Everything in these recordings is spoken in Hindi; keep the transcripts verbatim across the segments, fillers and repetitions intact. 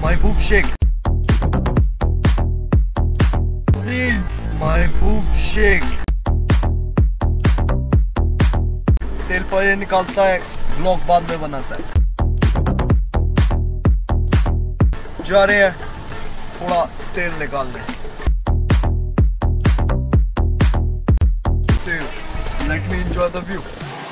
महबूब शेख, महबूब शेख तेल पहले निकालता है, ब्लॉक बाद में बनाता है। जा रहे हैं थोड़ा तेल निकालने। Let me enjoy the view.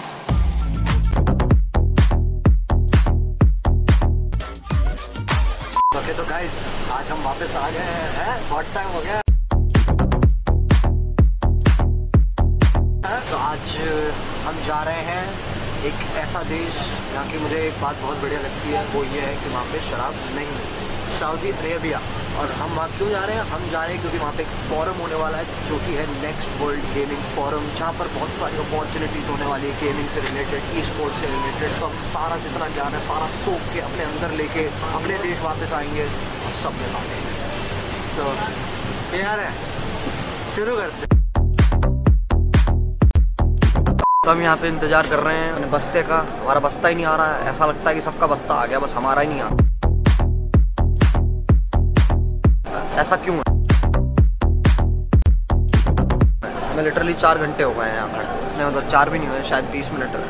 Okay तो गाइस आज हम वापस आ गए हैं, बहुत टाइम हो गया। तो आज हम जा रहे हैं एक ऐसा देश जहाँ की मुझे एक बात बहुत बढ़िया लगती है, वो ये है कि वहाँ पे शराब नहीं मिलती, सऊदी अरेबिया। और हम वहाँ क्यों जा रहे हैं? हम जा रहे हैं क्योंकि वहाँ पे एक फोरम होने वाला है जो कि है नेक्स्ट वर्ल्ड गेमिंग फोरम, जहाँ पर बहुत सारी अपॉर्चुनिटीज़ होने वाली है गेमिंग से रिलेटेड, ई स्पोर्ट्स से रिलेटेड। तो हम सारा जितना ज्ञान है सारा सोख के अपने अंदर लेके अपने देश वापस आएंगे और सब में बांटेंगे। तो तैयार है, शुरू करते। तो हम यहाँ पे इंतज़ार कर रहे हैं अपने बस्ते का, हमारा बस्ता ही नहीं आ रहा है। ऐसा लगता है कि सबका बस्ता आ गया, बस हमारा ही नहीं आ रहा। ऐसा क्यों है? मैं लिटरली चार घंटे हो गए हैं यहाँ पर, नहीं मतलब चार भी नहीं हुए, शायद बीस मिनट है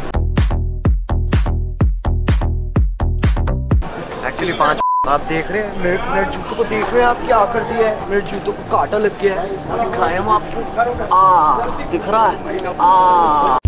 एक्चुअली, पाँच। आप देख रहे हैं मेरे मेरे जूतों को, देख रहे हैं आप क्या कर दिया है? मेरे जूतों को कांटा लग गया है, दिखाएं हम आपको। आ दिख रहा है, आ